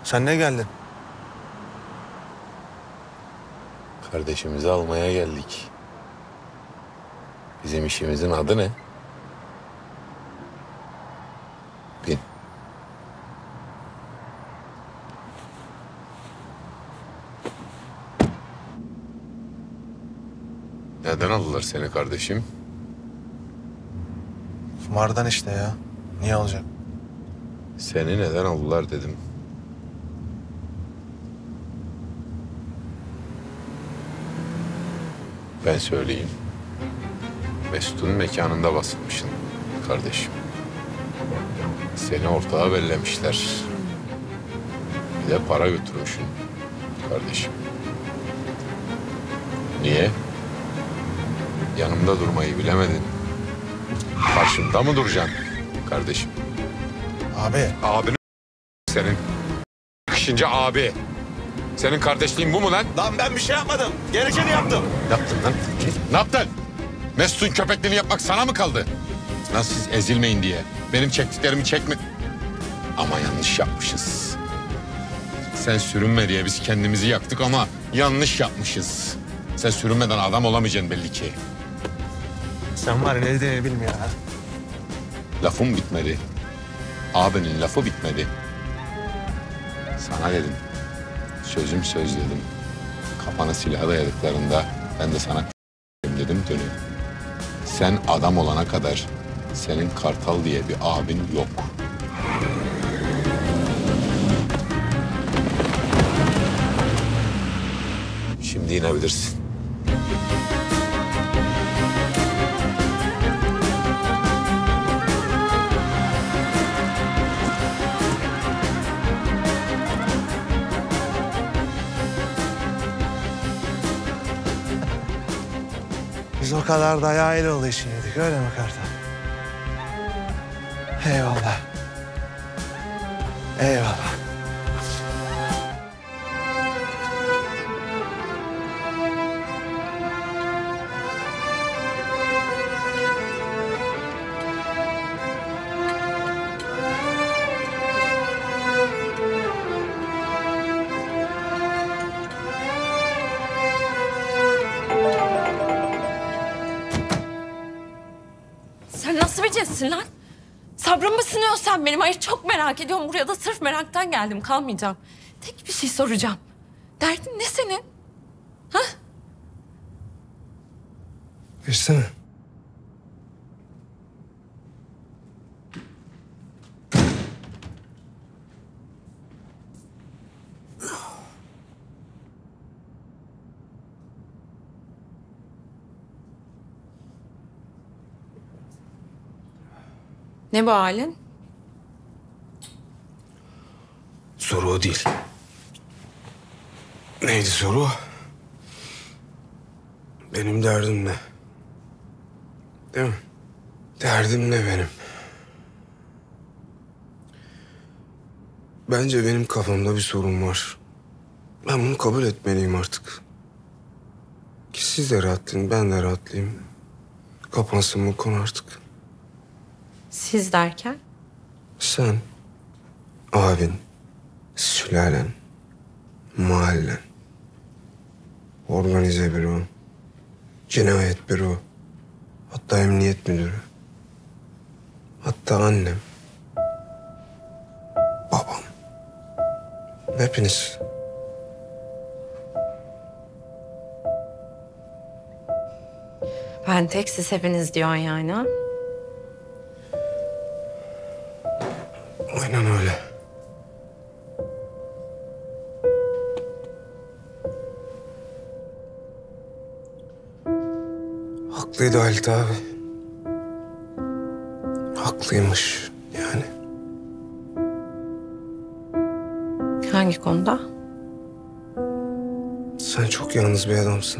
Sen ne geldin? Kardeşimizi almaya geldik. Bizim işimizin adı ne? Bin. Neden aldılar seni kardeşim? Kumardan işte ya. Niye alacak? Seni neden aldılar dedim. Ben söyleyeyim. Mesut'un mekanında basılmışsın kardeşim. Seni ortağa bellemişler. Bir de para götürmüşsün kardeşim. Niye? Yanımda durmayı bilemedin. Karşımda mı duracaksın kardeşim? Abi. Abini senin. Yakışınca abi. Senin kardeşliğin bu mu lan? Lan ben bir şey yapmadım. Gerekeni yaptım. Yaptın lan. Ne yaptın? Mesut'un köpekliğini yapmak sana mı kaldı? Lan siz ezilmeyin diye. Benim çektiklerimi çekme. Ama yanlış yapmışız. Sen sürünme diye biz kendimizi yaktık ama yanlış yapmışız. Sen sürünmeden adam olamayacaksın belli ki. Sen var ya ne dediğini bilmiyor ha. Lafım bitmedi. Abinin lafı bitmedi. Sana dedim. Sözüm söz dedim. Kafana silah dayadıklarında ben de sana dedim dönüyor. Sen adam olana kadar senin Kartal diye bir abin yok. Şimdi inebilirsin. Biz o kadar dayağıyla oldu işin yedik, öyle mi Kartal? Eyvallah. Eyvallah. Sen nasıl bir cinssin lan? Sabrımı sınıyorsun sen benim. Hayır çok merak ediyorum. Buraya da sırf meraktan geldim. Kalmayacağım. Tek bir şey soracağım. Derdin ne senin? Ha? Versene. Ne bu halin? Soru o değil. Neydi soru? Benim derdim ne? Değil mi? Derdim ne benim? Bence benim kafamda bir sorun var. Ben bunu kabul etmeliyim artık. Ki siz de rahatlayın, ben de rahatlayayım. Kapansın bu konu artık. Siz derken? Sen, abin, sülalen, mahallen, organize büro, cinayet büro, hatta emniyet müdürü, hatta annem, babam, hepiniz. Ben tek siz hepiniz diyorsun yani ha? Aynen öyle. Haklıydı Halit abi. Haklıymış yani. Hangi konuda? Sen çok yalnız bir adamsın.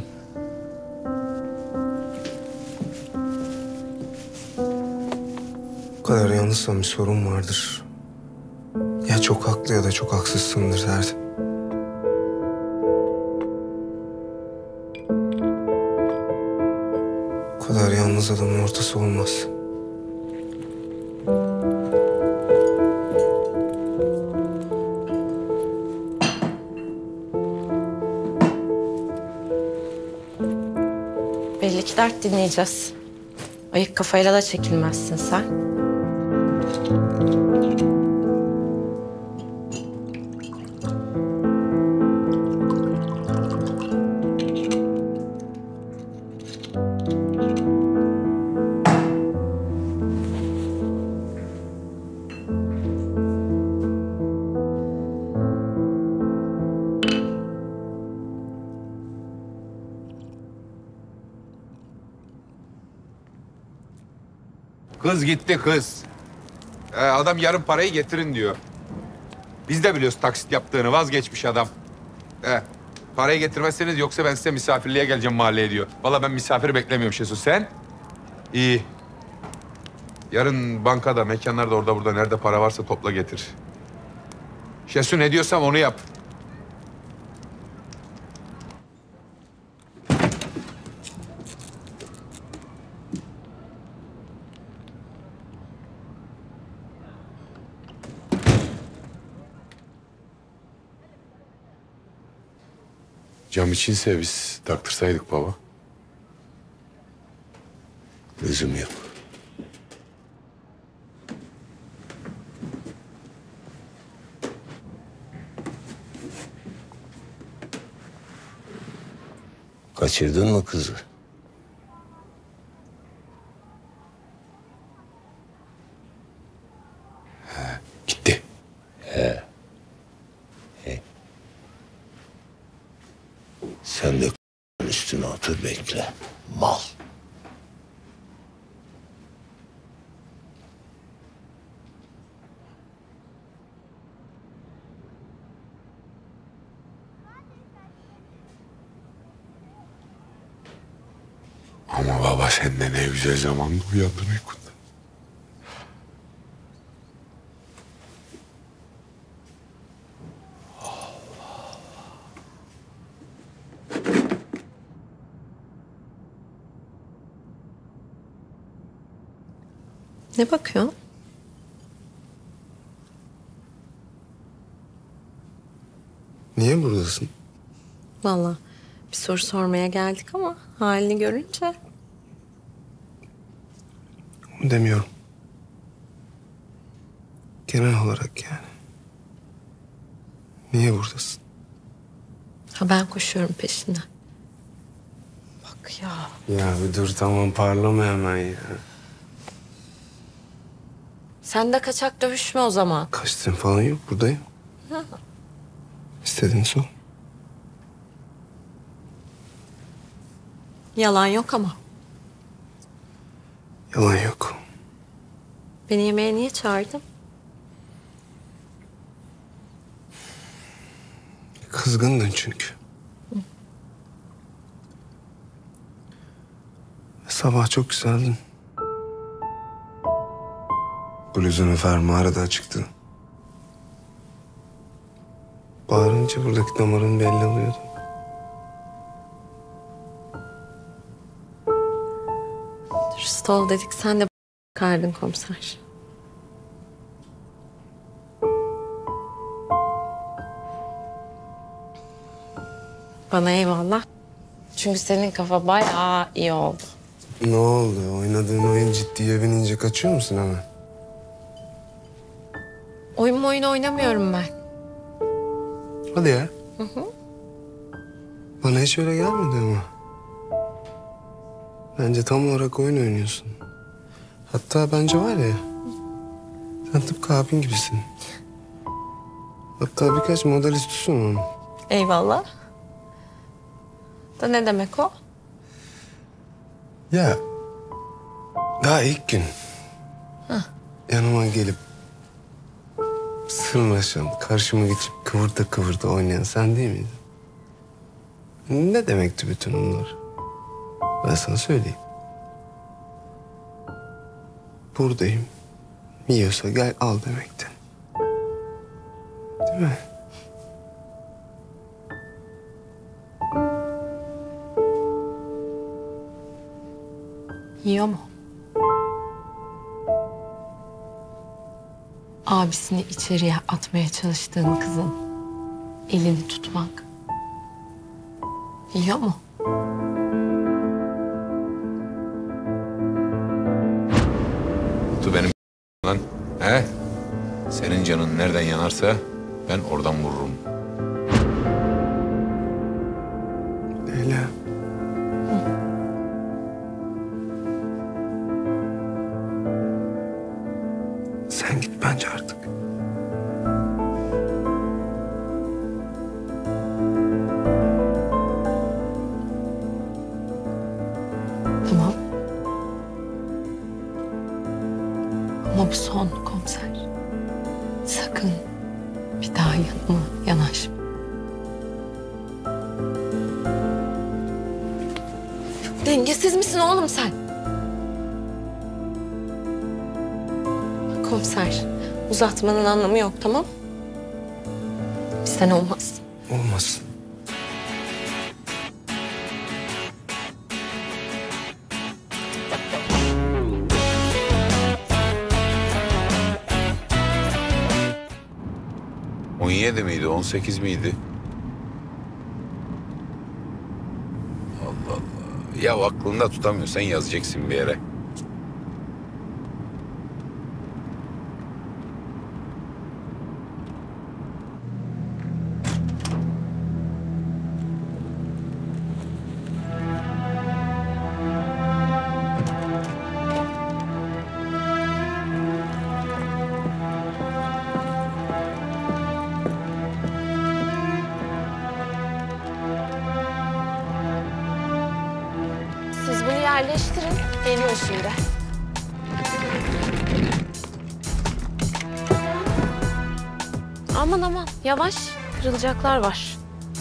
Bu kadar yalnızsan bir sorun vardır. Ya çok haklı ya da çok haksızsındır derdim. Bu kadar yalnız adamın ortası olmaz. iki dert dinleyeceğiz. Ayık kafayla da çekilmezsin sen. Kız gitti kız. Adam yarın parayı getirin diyor. Biz de biliyoruz taksit yaptığını, vazgeçmiş adam. Parayı getirmezseniz yoksa ben size misafirliğe geleceğim mahalleye diyor. Vallahi ben misafir beklemiyorum Şesu. Sen? İyi. Yarın bankada, mekanlarda orada burada nerede para varsa topla getir. Şesu ne diyorsam onu yap. Cam içinse biz taktırsaydık baba. Lüzum yok. Kaçırdın mı kızı? Gitti. Sen de üstüne otur bekle. Mal. Ama baba sen de ne güzel zamanda uyandın uykundan. Ne bakıyorsun? Niye buradasın? Vallahi bir soru sormaya geldik ama halini görünce. Onu demiyorum. Genel olarak yani. Niye buradasın? Ha, ben koşuyorum peşinden. Bak ya. Ya bir dur tamam parlama hemen ya. Sen de kaçak dövüşme o zaman. Kaçtığın falan yok buradayım. İstediğini sor. Yalan yok ama. Yalan yok. Beni yemeğe niye çağırdın? Kızgındın çünkü. Sabah çok güzeldin. Bluzunun fermuarı da açıktı. Bağırınca buradaki damarın belli oluyordu. Dürüst ol dedik, sen de kardın komiser. Bana eyvallah. Çünkü senin kafa bayağı iyi oldu. Ne oldu? Oynadığın oyun ciddiye binince kaçıyor musun hemen? Oyun oynamıyorum ben. Hadi ya. Bana hiç öyle gelmedi ama. Bence tam olarak oyun oynuyorsun. Hatta bence var ya, sen tıpkı abin gibisin. Hatta birkaç model üstüsün onun. Eyvallah. Da ne demek o? Ya, daha ilk gün yanıma gelip sırnaşan, karşıma geçip kıvırda oynayan sen değil miydin? Ne demekti bütün bunlar? Ben sana söyleyeyim. Buradayım. Yiyorsa gel al demekti. Değil mi? Yiyor mu? Abisini içeriye atmaya çalıştığın kızın elini tutmak yiyor mu? Can nereden yanarsa ben oradan vururum. Leyla. Sen git bence artık. Tamam. Ama bu son komiser. Sakın bir daha yanıma yanaşma. Dengesiz misin oğlum sen? Komiser, uzatmanın anlamı yok, tamam? Bizden olmaz. Olmaz. ...17 miydi, 18 miydi? Allah Allah. Ya aklında tutamıyorsan yazacaksın bir yere. Siz bunu yerleştirin. Geliyor şimdi. Aman aman yavaş. Kırılacaklar var.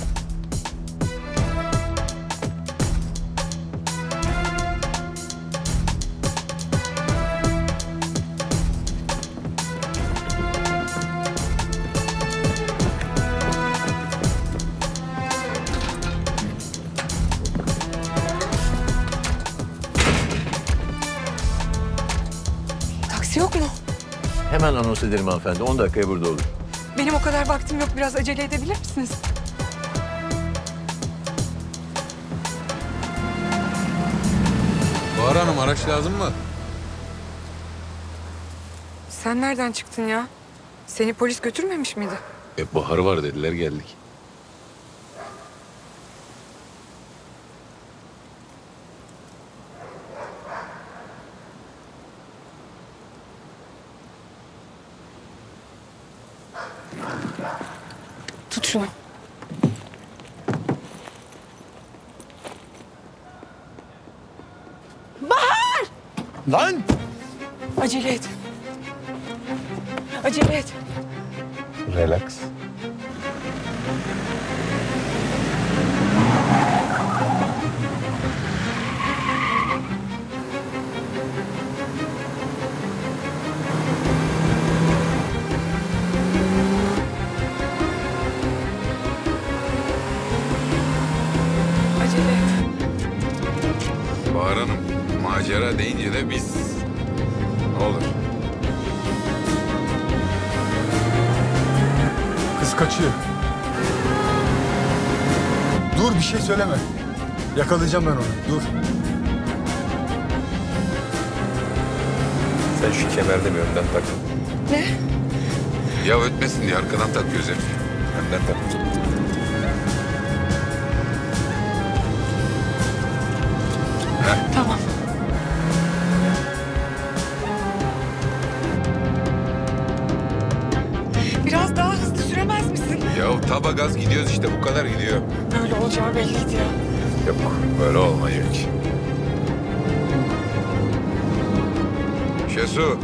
Taksi yok mu? Hemen anons ederim hanımefendi. 10 dakikaya burada olur. Benim o kadar vaktim yok. Biraz acele edebilir misiniz? Bahar Hanım, araç lazım mı? Sen nereden çıktın ya? Seni polis götürmemiş miydi? Bahar var dediler, geldik. Tut şunu. Lan! Acele et. Acele et. Relax. Acele et. Bahar Hanım, macera deyince de biz... Ne olur. Kız kaçıyor. Dur, bir şey söyleme. Yakalayacağım ben onu. Dur. Sen şu kemerde mi önden tak? Ya ötmesin diye arkadan takıyoruz hep. Önden tak. Tamam. Biraz daha hızlı süremez misin? Ya taba gaz gidiyoruz işte, bu kadar gidiyor. Böyle olacağı belliydi ya. Yok, böyle olmayacak. Şesu.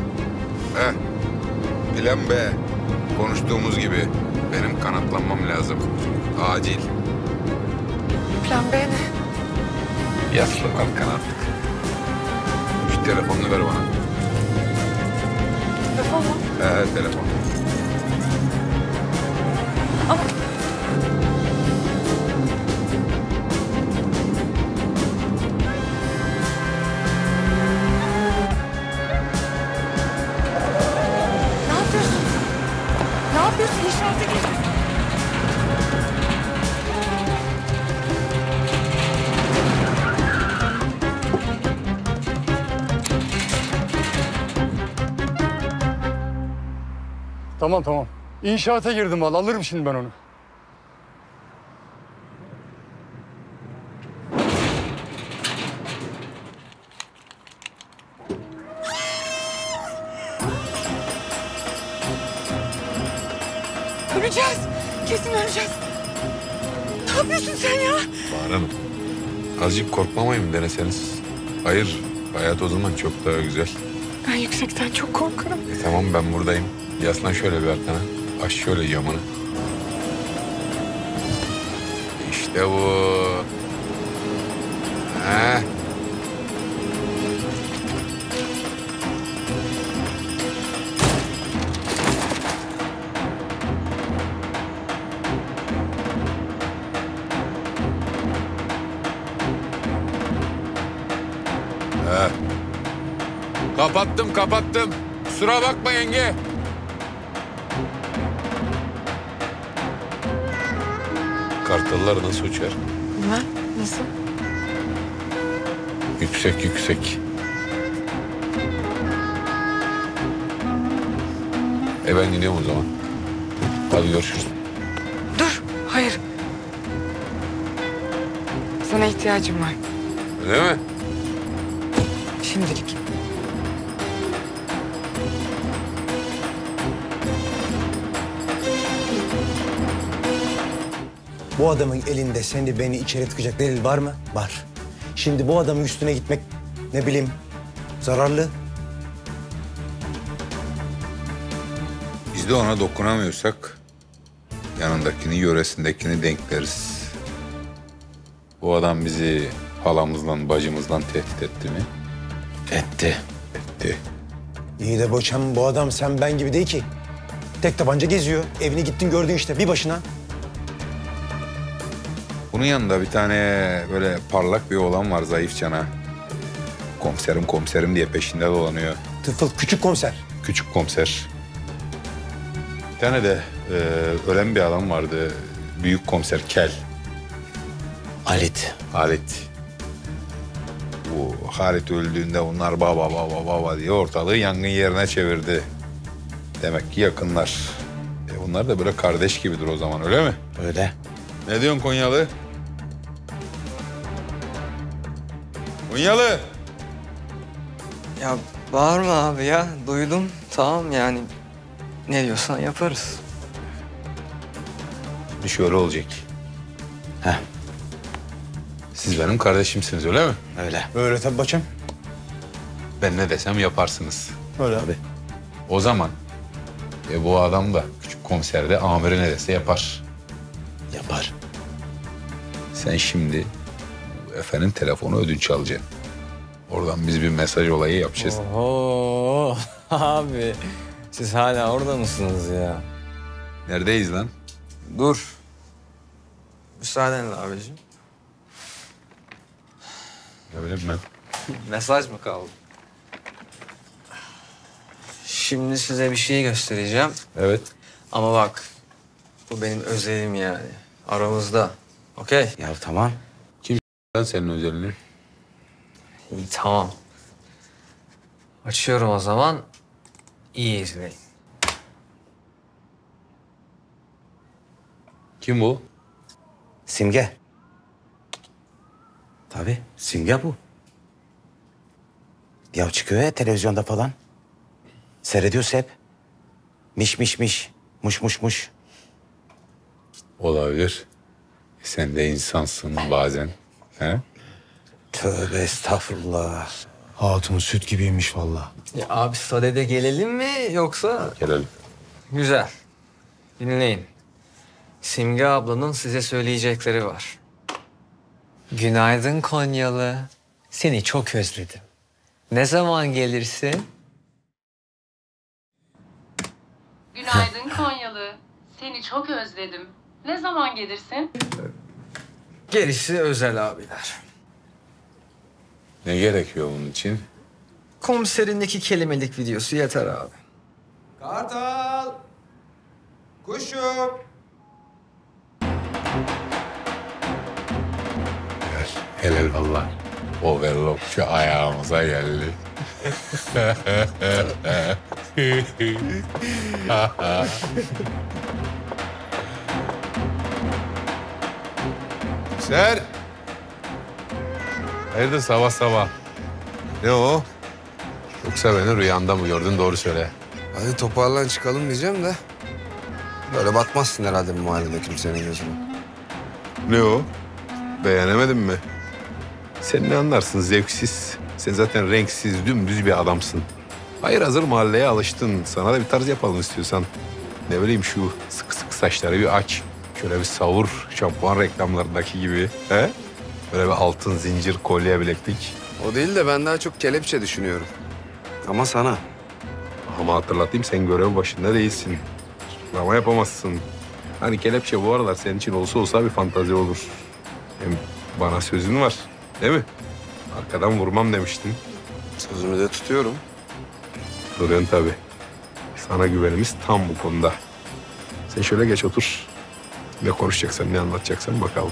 Plan B. Konuştuğumuz gibi benim kanatlanmam lazım. Acil. Plan B ne? Yaslı al kanatlık. Şu telefonunu ver bana. Telefon mu? Telefon. Ama ne yapıyorsun? Ne yapıyorsun? İnşaata gir. Tamam. İnşaata girdim valla. Alırım şimdi ben onu. Öleceğiz. Kesin öleceğiz. Ne yapıyorsun sen ya? Bahar Hanım, azıcık korkmamayı mı deneseniz? Hayır, hayat o zaman çok daha güzel. Ben yüksekten çok korkarım. Tamam, ben buradayım. Yaslan şöyle bir arkana. Aç şöyle camını. İşte bu. Heh. Kapattım. Kusura bakma yenge. Kartallar nasıl uçar? Ben? Nasıl? Yüksek. Ben gidiyorum o zaman. Hadi görüşürüz. Dur. Hayır. Sana ihtiyacım var. Öyle mi? Şimdilik. Bu adamın elinde seni beni içeri tıkacak delil var mı? Var. Şimdi bu adamın üstüne gitmek ne bileyim zararlı. Biz de ona dokunamıyorsak yanındakini, yöresindekini denkleriz. Bu adam bizi halamızdan, bacımızdan tehdit etti mi? Etti. Etti. İyi de boçam bu adam sen ben gibi değil ki. Tek tabanca geziyor. Evini gittin gördün işte bir başına. Bunun yanında bir tane böyle parlak bir oğlan var, zayıf cana. Komiserim diye peşinde dolanıyor. Tıfıl küçük komiser. Küçük komiser. Bir tane de ölen bir adam vardı. Büyük komiser Kel. Halit. Bu Halit öldüğünde onlar baba diye ortalığı yangın yerine çevirdi. Demek ki yakınlar. Onlar da böyle kardeş gibidir o zaman, öyle mi? Öyle. Ne diyorsun Konyalı? Konyalı! Ya bağırma abi ya. Duydum. Tamam yani. Ne diyorsan yaparız. Şimdi şöyle olacak. Heh. Siz benim kardeşimsiniz, öyle mi? Öyle. Öyle tabii boçam. Ben ne desem yaparsınız. Öyle abi. O zaman bu adam da küçük komiser de amiri ne dese yapar. Yapar. Sen şimdi efendim telefonu ödünç alacaksın. Oradan biz bir mesaj olayı yapacağız. Oho abi. Siz hala orada mısınız ya? Neredeyiz lan? Dur. Müsaadenle abicim. Ne bileyim ben. Mesaj mı kaldı? Şimdi size bir şey göstereceğim. Evet. Ama bak. Bu benim özelim yani. Aramızda. Okey? Ya tamam. Ben senin özelini. İyi tamam. Açıyorum o zaman. İyi izleyin. Kim bu? Simge. Tabii Simge bu. Ya çıkıyor ya televizyonda falan. Seyrediyoruz hep. Miş. Muş. Olabilir. Sen de insansın bazen. He? Tövbe estağfurullah. Hatun süt gibiymiş vallahi. Ya abi sadede gelelim mi yoksa? Gelelim. Güzel. Dinleyin. Simge ablanın size söyleyecekleri var. Günaydın Konyalı. Seni çok özledim. Ne zaman gelirsin? Günaydın Konyalı. Seni çok özledim. Ne zaman gelirsin? Gerisi özel abiler. Ne gerekiyor bunun için? Komiserindeki kelimelik videosu yeter abi. Kartal! Kuşum! Helal vallahi. Overlockçu ayağımıza geldi. Ser. Hayırdır sabah sabah? Ne o? Yoksa beni rüyanda mı gördün, doğru söyle. Hadi toparlan çıkalım diyeceğim de. Böyle batmazsın herhalde bu mahallede kimsenin gözüne. Ne o? Beğenemedin mi? Sen ne anlarsın zevksiz. Sen zaten renksiz, dümdüz bir adamsın. Hayır, hazır mahalleye alıştın. Sana da bir tarz yapalım istiyorsan. Ne bileyim, şu sık sık saçları bir aç. Şöyle bir savur, şampuan reklamlarındaki gibi. He? Böyle bir altın zincir kolye bileklik. O değil de ben daha çok kelepçe düşünüyorum. Ama sana. Ama hatırlatayım, sen görev başında değilsin. Ama yapamazsın. Hani kelepçe bu aralar senin için olsa bir fantazi olur. Hem bana sözün var, değil mi? Arkadan vurmam demiştin. Sözümü de tutuyorum. Duruyorsun tabii. Sana güvenimiz tam bu konuda. Sen şöyle geç otur. Ne konuşacaksan, ne anlatacaksan bakalım.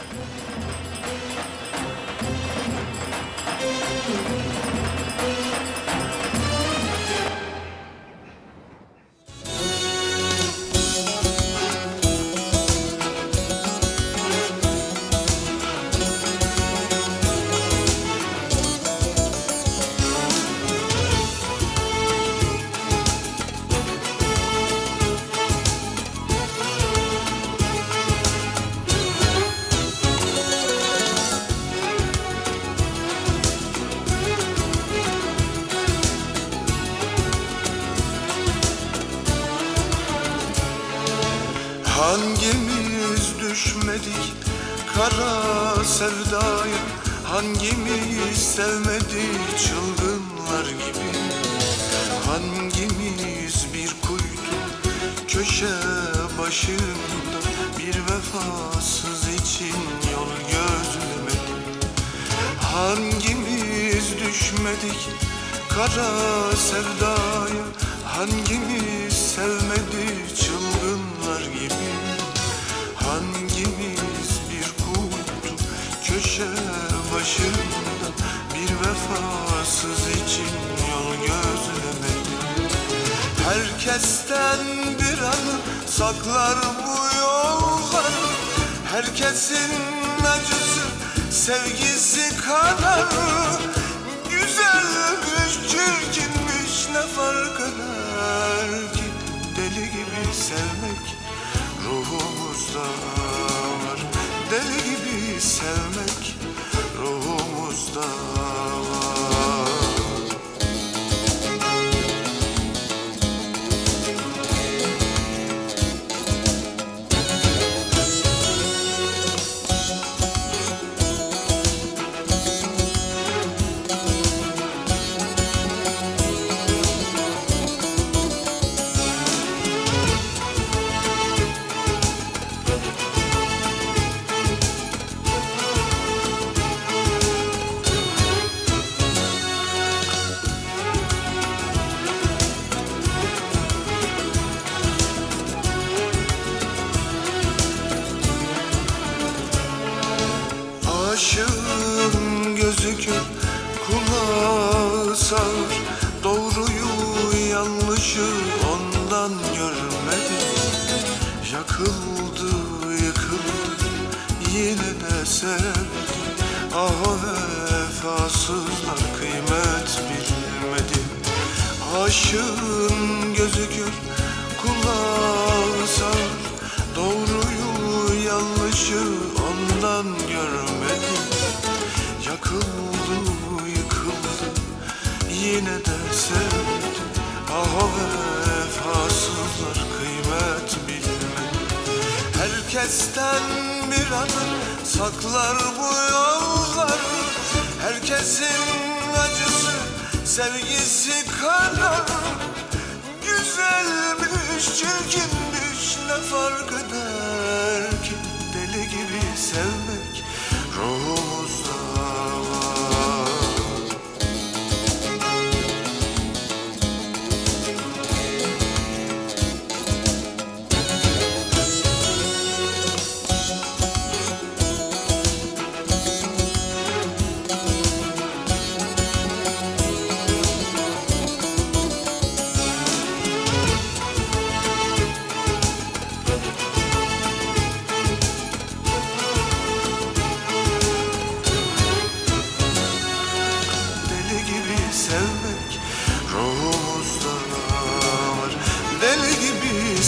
Hangimiz düşmedik kara sevdaya, hangimiz sevmedik çılgınlar gibi, hangimiz bir kuytu köşe başında bir vefasız için yol gözlemedik, hangimiz düşmedik kara sevdaya, hangimiz sevmedik çılgınlar gibi, hangimiz bir kuytu köşe başında bir vefasız için yol gözlemedik. Herkesten bir anı saklar bu yollar, herkesin acısı sevgisi kadar, güzelmiş çirkinmiş ne fark eder ki, deli gibi sevmek ruhumuzda var, deli gibi sevmek ruhumuzda var. Aşığın gözü kör, kulağı sağır, doğruyu yanlışı ondan görmedi. Yakıldı, yıkıldı, yine de sevdi. Ah o vefasızlar kıymet bilmedi. Aşığın gözü kör, kulağı sağır, doğruyu yanlışı ondan görmedi. Yakıldı, yıkıldı, yine de sevdi. Ah o vefasızlar kıymet bilmedi. Herkesten bir anı saklar bu yollar, herkesin acısı sevgisi kadar, güzelmiş çirkinmiş ne fark eder ki, deli gibi sevmek ruhumuzda var.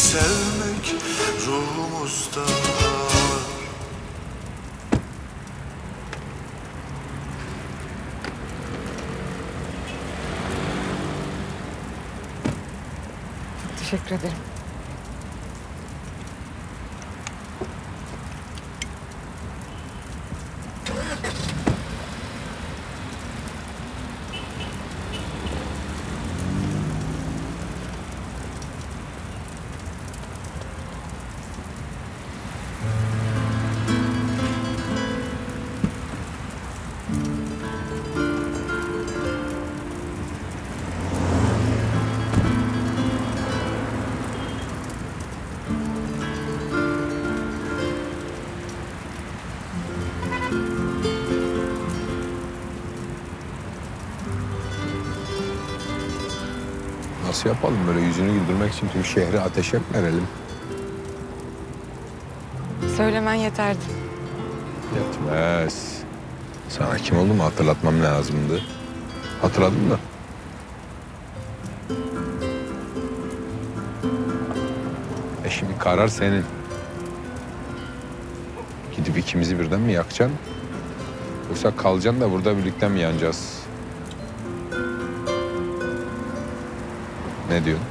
sevmek ruhumuzda var. Teşekkür ederim. Nasıl yapalım böyle yüzünü güldürmek için tüm şehri ateşe mi verelim? Söylemen yeterdi. Yetmez. Sana kim olduğumu hatırlatmam lazımdı. Hatırladım da. Şimdi karar senin. Gidip ikimizi birden mi yakacaksın? Yoksa kalacaksın da burada birlikte mi yanacağız? Ne diyorsun?